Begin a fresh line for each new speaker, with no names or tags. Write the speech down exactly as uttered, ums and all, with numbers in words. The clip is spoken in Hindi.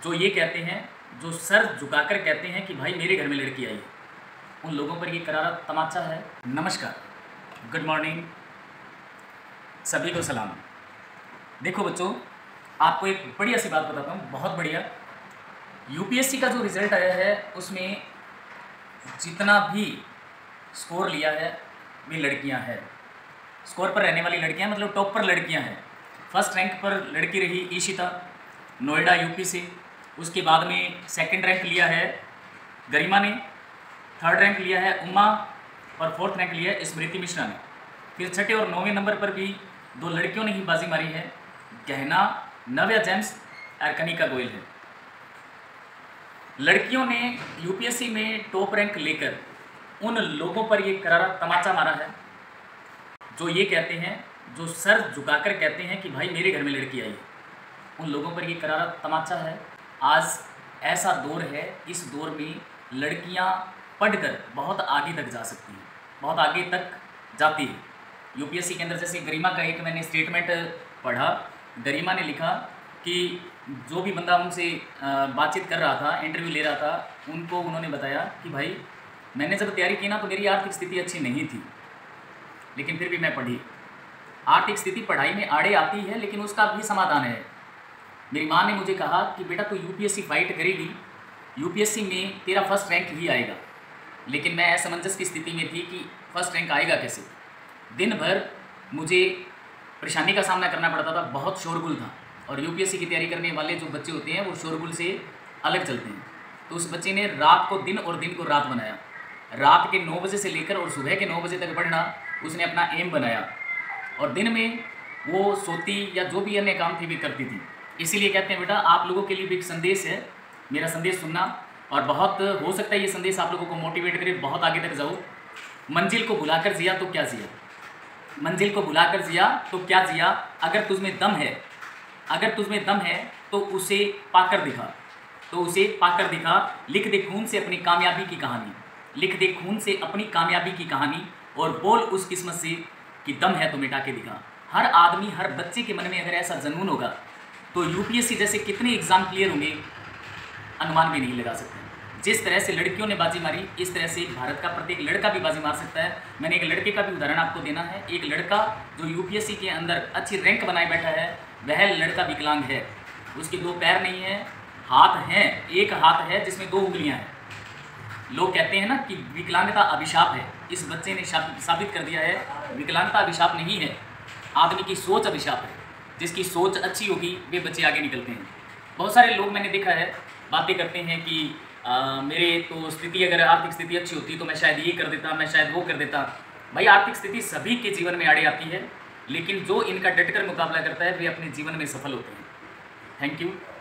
जो ये कहते हैं, जो सर झुकाकर कहते हैं कि भाई मेरे घर में लड़की आई है, उन लोगों पर ये करारा तमाचा है। नमस्कार, गुड मॉर्निंग, सभी को सलाम। देखो बच्चों, आपको एक बढ़िया सी बात बताता हूँ, बहुत बढ़िया। यूपीएससी का जो रिज़ल्ट आया है उसमें जितना भी स्कोर लिया है वे लड़कियां हैं। स्कोर पर रहने वाली लड़कियां मतलब टॉप पर लड़कियां हैं। फर्स्ट रैंक पर लड़की रही ईशिता, नोएडा यूपी से। उसके बाद में सेकंड रैंक लिया है गरिमा ने, थर्ड रैंक लिया है उमा और फोर्थ रैंक लिया है स्मृति मिश्रा ने। फिर छठे और नौवें नंबर पर भी दो लड़कियों ने ही बाजी मारी है, गहना, नव्या जेम्स और कनिका गोयल है। लड़कियों ने यूपीएससी में टॉप रैंक लेकर उन लोगों पर ये करारा तमाचा मारा है जो ये कहते हैं, जो सर झुकाकर कहते हैं कि भाई मेरे घर में लड़की आई है। उन लोगों पर ये करारा तमाचा है। आज ऐसा दौर है, इस दौर में लड़कियां पढ़कर बहुत आगे तक जा सकती हैं, बहुत आगे तक जाती है। यूपीएससी के अंदर जैसे गरिमा का एक मैंने स्टेटमेंट पढ़ा, गरिमा ने लिखा कि जो भी बंदा उनसे बातचीत कर रहा था, इंटरव्यू ले रहा था, उनको उन्होंने बताया कि भाई मैंने जब तैयारी की ना तो मेरी आर्थिक स्थिति अच्छी नहीं थी, लेकिन फिर भी मैं पढ़ी। आर्थिक स्थिति पढ़ाई में आड़े आती है, लेकिन उसका भी समाधान है। मेरी माँ ने मुझे कहा कि बेटा तू यूपीएससी फाइट करेगी, यूपीएससी में तेरा फर्स्ट रैंक ही आएगा। लेकिन मैं असमंजस की स्थिति में थी कि फर्स्ट रैंक आएगा कैसे। दिन भर मुझे परेशानी का सामना करना पड़ता था, बहुत शोरगुल था। और यूपीएससी की तैयारी करने वाले जो बच्चे होते हैं वो शोरगुल से अलग चलते हैं। तो उस बच्चे ने रात को दिन और दिन को रात बनाया। रात के नौ बजे से लेकर और सुबह के नौ बजे तक पढ़ना उसने अपना एम बनाया, और दिन में वो सोती या जो भी अन्य काम थी भी करती थी। इसीलिए कहते हैं बेटा आप लोगों के लिए भी एक संदेश है, मेरा संदेश सुनना, और बहुत हो सकता है ये संदेश आप लोगों को मोटिवेट करे, बहुत आगे तक जाओ। मंजिल को भुलाकर जिया तो क्या जिया, मंजिल को भुलाकर जिया तो क्या जिया। अगर तुझमें दम है, अगर तुझमें दम है तो उसे पाकर दिखा, तो उसे पाकर दिखा। लिख दे खून से अपनी कामयाबी की कहानी, लिख दे खून से अपनी कामयाबी की कहानी, और बोल उस किस्मत से कि दम है तो मिटा के दिखा। हर आदमी, हर बच्चे के मन में अगर ऐसा जुनून होगा तो यूपीएससी जैसे कितने एग्ज़ाम क्लियर होंगे अनुमान भी नहीं लगा सकते। जिस तरह से लड़कियों ने बाजी मारी, इस तरह से भारत का प्रत्येक लड़का भी बाजी मार सकता है। मैंने एक लड़के का भी उदाहरण आपको देना है। एक लड़का जो यूपीएससी के अंदर अच्छी रैंक बनाए बैठा है, वह लड़का विकलांग है। उसके दो पैर नहीं है, हाथ हैं, एक हाथ है जिसमें दो उंगलियां हैं। लोग कहते हैं ना कि विकलांगता अभिशाप है, इस बच्चे ने साबित कर दिया है विकलांगता अभिशाप नहीं है, आदमी की सोच अभिशाप है। जिसकी सोच अच्छी होगी वे बच्चे आगे निकलते हैं। बहुत सारे लोग मैंने देखा है बातें करते हैं कि आ, मेरे तो स्थिति, अगर आर्थिक स्थिति अच्छी होती तो मैं शायद ये कर देता, मैं शायद वो कर देता। भाई आर्थिक स्थिति सभी के जीवन में आड़े आती है, लेकिन जो इनका डटकर मुकाबला करता है वे अपने जीवन में सफल होते हैं। Thank you.